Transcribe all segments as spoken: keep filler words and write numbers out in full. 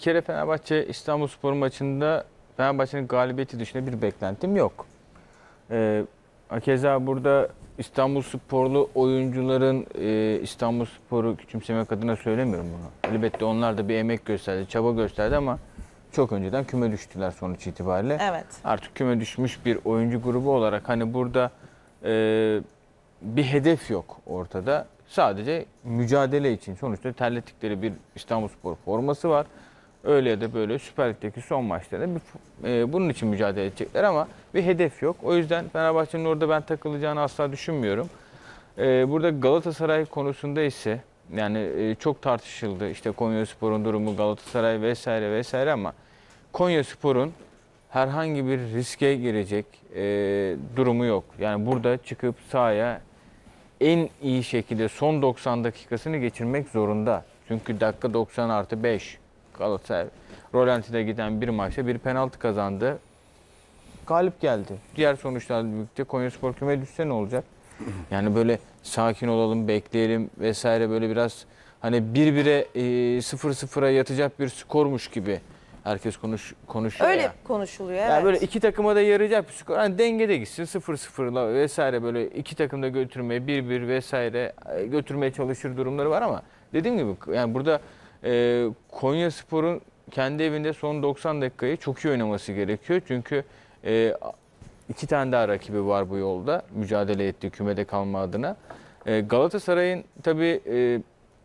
kere Fenerbahçe İstanbulspor maçında Fenerbahçe'nin galibiyeti dışında bir beklentim yok. Ee, keza burada İstanbulsporlu oyuncuların e, İstanbulspor'u küçümsemek adına söylemiyorum bunu. Elbette onlar da bir emek gösterdi, çaba gösterdi ama çok önceden küme düştüler sonuç itibariyle. Evet. Artık küme düşmüş bir oyuncu grubu olarak hani burada e, bir hedef yok ortada. Sadece mücadele için sonuçta terlettikleri bir İstanbulspor forması var. Öyle ya da böyle Süper Lig'deki son maçlarda bir, e, bunun için mücadele edecekler ama bir hedef yok. O yüzden Fenerbahçe'nin orada ben takılacağını asla düşünmüyorum. E, burada Galatasaray konusunda ise yani e, çok tartışıldı. İşte Konyaspor'un durumu, Galatasaray vesaire vesaire ama Konyaspor'un herhangi bir riske girecek e, durumu yok. Yani burada çıkıp sahaya en iyi şekilde son doksan dakikasını geçirmek zorunda. Çünkü dakika doksan artı beş Galatasaray Rolanti'de giden bir maçta bir penaltı kazandı. Galip geldi. Diğer sonuçlarla birlikte Konyaspor küme düşse ne olacak? Yani böyle sakin olalım, bekleyelim vesaire böyle biraz hani bir bire e, sıfır sıfıra yatacak bir skormuş gibi herkes konuş, konuşuyor Öyle ya. konuşuluyor, evet. Yani böyle iki takıma da yarayacak bir skor. Hani dengede gitsin sıfır sıfırla vesaire böyle iki takım da götürmeye bir bir vesaire götürmeye çalışır durumları var ama dediğim gibi yani burada e, Konyaspor'un kendi evinde son doksan dakikayı çok iyi oynaması gerekiyor. Çünkü e, iki tane daha rakibi var bu yolda mücadele ettiği kümede kalma adına. E, Galatasaray'ın tabii e,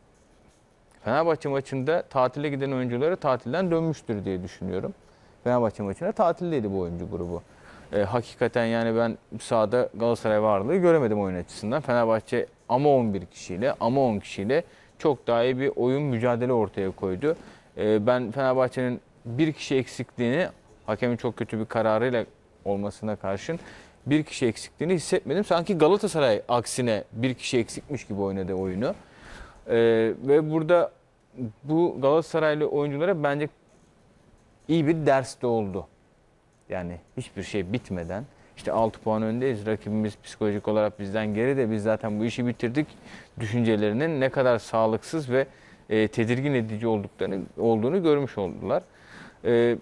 Fenerbahçe maçında tatile giden oyuncuları tatilden dönmüştür diye düşünüyorum. Fenerbahçe maçında tatildeydi bu oyuncu grubu. E, hakikaten yani ben sahada Galatasaray varlığı göremedim oyun açısından. Fenerbahçe ama on bir kişiyle ama on kişiyle çok daha iyi bir oyun mücadele ortaya koydu. E, ben Fenerbahçe'nin bir kişi eksikliğini hakemin çok kötü bir kararıyla olmasına karşın bir kişi eksikliğini hissetmedim. Sanki Galatasaray aksine bir kişi eksikmiş gibi oynadı oyunu. E, ve burada bu Galatasaraylı oyunculara bence iyi bir ders de oldu. Yani hiçbir şey bitmeden işte altı puan öndeyiz. Rakibimiz psikolojik olarak bizden geri de biz zaten bu işi bitirdik düşüncelerinin ne kadar sağlıksız ve e, tedirgin edici olduklarını olduğunu görmüş oldular. E,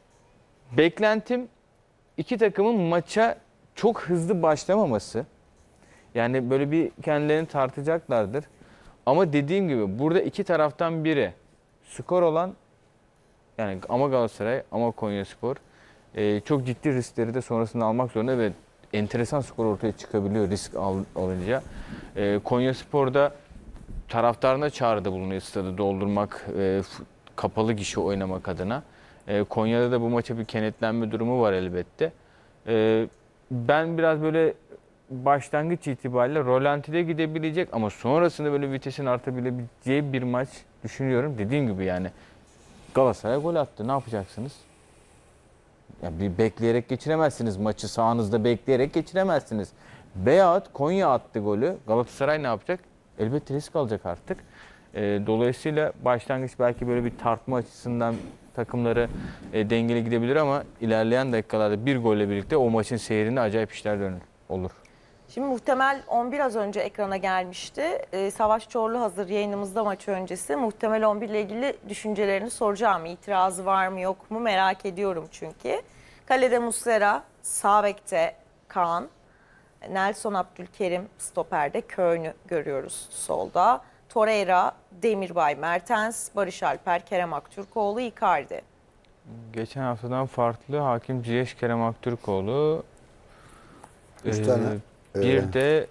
beklentim iki takımın maça çok hızlı başlamaması. Yani böyle bir kendilerini tartacaklardır. Ama dediğim gibi burada iki taraftan biri skor olan yani ama Galatasaray ama Konyaspor e, çok ciddi riskleri de sonrasında almak zorunda ve enteresan skor ortaya çıkabiliyor risk al, alınca. E, Konyaspor'da taraftarına çağrıda bulunuyor stadı doldurmak, e, kapalı gişe oynamak adına. E, Konya'da da bu maça bir kenetlenme durumu var elbette. E, ben biraz böyle başlangıç itibariyle rolantide gidebilecek ama sonrasında böyle vitesin artabileceği bir maç düşünüyorum. Dediğim gibi yani Galatasaray gol attı. Ne yapacaksınız? Ya bir bekleyerek geçiremezsiniz maçı. Sahanızda bekleyerek geçiremezsiniz. Veyahut Konya attı golü. Galatasaray ne yapacak? Elbette risk alacak artık. E, dolayısıyla başlangıç belki böyle bir tartma açısından takımları e, dengeli gidebilir ama ilerleyen dakikalarda bir golle birlikte o maçın seyrinde acayip işler dönür, olur. Şimdi muhtemel on bir az önce ekrana gelmişti. Ee, Savaş Çorlu hazır yayınımızda maç öncesi. Muhtemel on bir ile ilgili düşüncelerini soracağım. İtirazı var mı yok mu merak ediyorum çünkü. Kalede Muslera, sağ bekte Kaan, Nelson Abdülkerim stoperde Köln'ü görüyoruz solda. Torreira, Demirbay, Mertens, Barış Alper, Kerem Aktürkoğlu, Icardi. Geçen haftadan farklı Hakim Ziyech, Kerem Aktürkoğlu. Üç Ee, tane. Bir Ee, de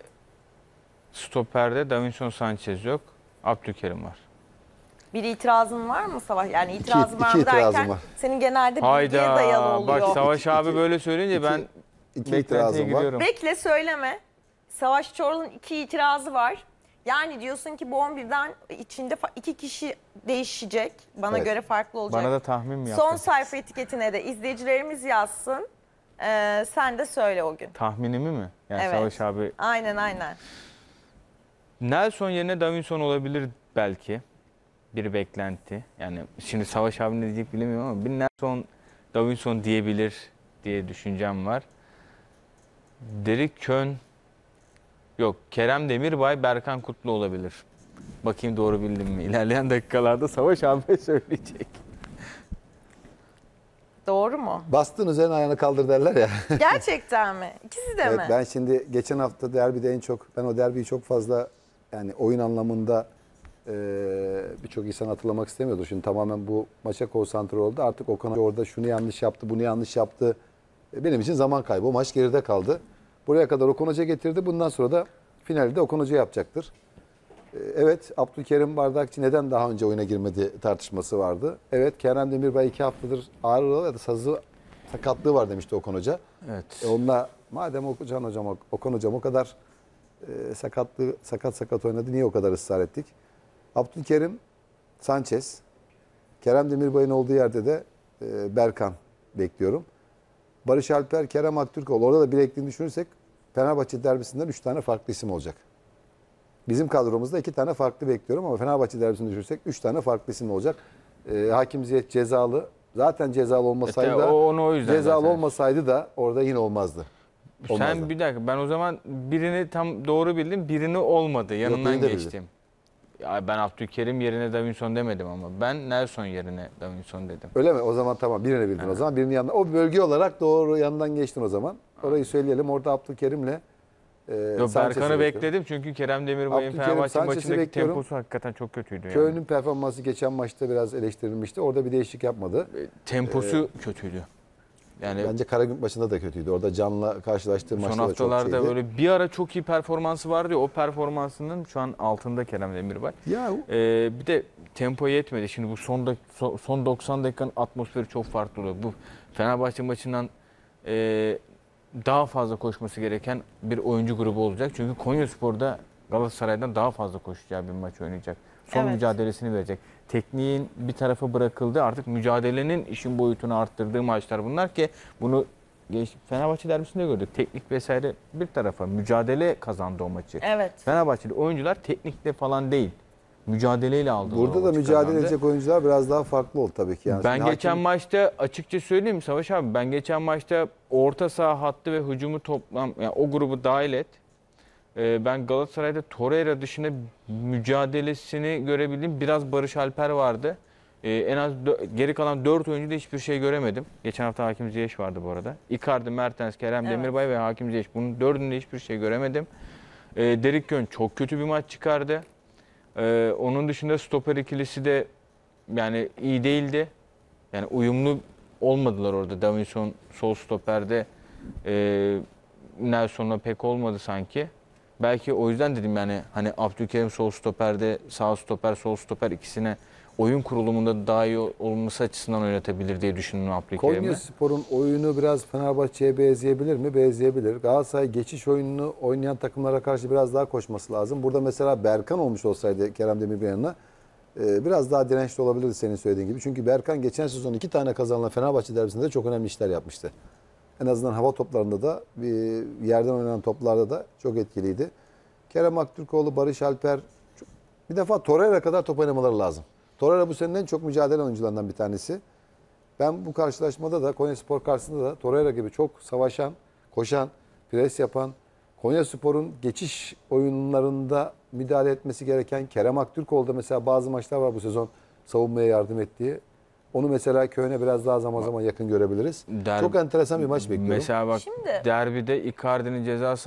stoperde Davinson Sanchez yok. Abdülkerim var. Bir itirazın var mı Savaş? Yani itirazın İki- var iki mı itirazım derken var. senin genelde bilgiye dayalı Hayda. oluyor. Bak Savaş İki- abi iki- böyle söyleyince iki- ben iki beklentiye itirazım var. giriyorum. Bekle söyleme. Savaş Çorlu'nun iki itirazı var. Yani diyorsun ki bu on birden içinde fa- iki kişi değişecek. Bana Evet. göre farklı olacak. Bana da tahmin mi Son yaptın? sayfa etiketine de izleyicilerimiz yazsın. Ee, sen de söyle o gün. Tahminimi mi? Yani Evet. Savaş abi. Aynen aynen. Nelson yerine Davinson olabilir belki. Bir beklenti. Yani şimdi Savaş abi ne diyecek bilemiyorum ama bir Nelson, Davinson diyebilir diye düşüncem var. Derek Kön yok. Kerem Demirbay, Berkan Kutlu olabilir. Bakayım doğru bildim mi? İlerleyen dakikalarda Savaş abi söyleyecek. Doğru mu? Bastığın üzerine ayağını kaldır derler ya. Gerçekten mi? İkisi de Evet, mi? ben şimdi geçen hafta derbide en çok, ben o derbiyi çok fazla yani oyun anlamında e, birçok insan hatırlamak istemiyordu. Şimdi tamamen bu maça konsantre oldu. Artık Okan Hoca orada şunu yanlış yaptı, bunu yanlış yaptı. E, benim için zaman kaybı. O maç geride kaldı. Buraya kadar Okan Hoca getirdi. Bundan sonra da finalde Okan Hoca yapacaktır. E, evet, Abdülkerim Bardakçı neden daha önce oyuna girmedi tartışması vardı. Evet, Kerem Demirbay iki haftadır ağrılı ya da sazı sakatlığı var demişti Okan Hoca. Evet. E onunla madem Okan hocam, Okan hocam o kadar e, sakatlı sakat sakat oynadı, niye o kadar ısrar ettik? Abdülkerim, Sanchez, Kerem Demirbay'ın olduğu yerde de e, Berkan bekliyorum. Barış Alper, Kerem Aktürkoğlu. Orada da bir ekliğini düşünürsek Fenerbahçe derbisinden üç tane farklı isim olacak. Bizim kadromuzda iki tane farklı bekliyorum ama Fenerbahçe derbisini düşünürsek üç tane farklı isim olacak. E, Hakim Ziyech cezalı. Zaten cezalı olmasaydı İşte da o- onu o yüzden cezalı zaten. olmasaydı da orada yine olmazdı. Olmazdı. Sen bir dakika, ben o zaman birini tam doğru bildim, birini olmadı. Yanından birini de bildin. geçtim. Ya ben Abdülkerim yerine Davinson demedim ama ben Nelson yerine Davinson dedim. Öyle mi? O zaman tamam, birini bildin o zaman. Birinin yanına. O bölge olarak doğru yandan geçtin o zaman. Orayı söyleyelim. Orada Abdülkerim'le e, Yo, Sanchez'i Berkan'ı bekliyorum. bekledim çünkü Kerem Demirbay'ın Abdülkerim, Fenerbahçe Sanchez'i maçındaki bekliyorum. temposu hakikaten çok kötüydü. Yani. Köy'ün performansı geçen maçta biraz eleştirilmişti. Orada bir değişiklik yapmadı. E, Temposu kötüydü. Yani Bence Karagümrük başında da kötüydü. Orada Can'la karşılaştığı son maçta da çok haftalarda şeydi. böyle bir ara çok iyi performansı vardı ya, o performansının şu an altında Kerem Demirbay. Ya Ee, bir de tempo yetmedi. Şimdi bu son dak- son- son doksan dakikanın atmosferi çok farklı oluyor. Bu Fenerbahçe maçından e, daha fazla koşması gereken bir oyuncu grubu olacak. Çünkü Konyaspor'da Galatasaray'dan daha fazla koşacağı bir maç oynayacak. Son Evet. mücadelesini verecek. Tekniğin bir tarafa bırakıldı. Artık mücadelenin işin boyutunu arttırdığı maçlar bunlar ki bunu geç- Fenerbahçe derbisinde gördük. Teknik vesaire bir tarafa, mücadele kazandı o maçı. Evet. Fenerbahçeli oyuncular teknikle falan değil, mücadeleyle aldılar. burada o da maçı, mücadele kazandı. edecek oyuncular biraz daha farklı oldu tabii ki. Yani Ben şimdi geçen hakim- maçta açıkça söyleyeyim mi Savaş abi? Ben geçen maçta orta saha hattı ve hücumu toplam, yani o grubu dahil et. Ee, ben Galatasaray'da Torreira dışında mücadelesini görebildim. Biraz Barış Alper vardı. Ee, en az dö- geri kalan dört oyuncuda hiçbir şey göremedim. Geçen hafta Hakim Ziyech vardı bu arada. Icardi, Mertens, Kerem Evet. Demirbay ve Hakim Ziyech. Bunun dördünde hiçbir şey göremedim. Ee, Derik Gön çok kötü bir maç çıkardı. Ee, onun dışında stoper ikilisi de yani iyi değildi. Yani uyumlu olmadılar orada. Davinson sol stoperde, e, Nelson'la pek olmadı sanki. Belki o yüzden dedim yani hani Abdülkerim sol stoperde, sağ stoper, sol stoper ikisine oyun kurulumunda daha iyi olması açısından oynatabilir diye düşündüm Abdülkerim'i. Konyaspor'un oyunu biraz Fenerbahçe'ye benzeyebilir mi? Benzeyebilir. Galatasaray geçiş oyununu oynayan takımlara karşı biraz daha koşması lazım. Burada mesela Berkan olmuş olsaydı Kerem Demirbay'ın yanına e, biraz daha dirençli olabilirdi senin söylediğin gibi. Çünkü Berkan geçen sezon iki tane kazanılan Fenerbahçe derbisinde de çok önemli işler yapmıştı. En azından hava toplarında da bir yerden oynanan toplarda da çok etkiliydi. Kerem Aktürkoğlu, Barış Alper, bir defa Torreira kadar top oynamaları lazım. Torreira bu senenin en çok mücadele oyuncularından bir tanesi. Ben bu karşılaşmada da Konyaspor karşısında da Torreira gibi çok savaşan, koşan, pres yapan, Konyaspor'un geçiş oyunlarında müdahale etmesi gereken Kerem Aktürkoğlu'da mesela bazı maçlar var bu sezon savunmaya yardım ettiği. Onu mesela Köy'üne biraz daha zaman zaman yakın görebiliriz. Der- Çok enteresan bir maç bekliyorum. Mesela bak Şimdi- derbide Icardi'nin cezası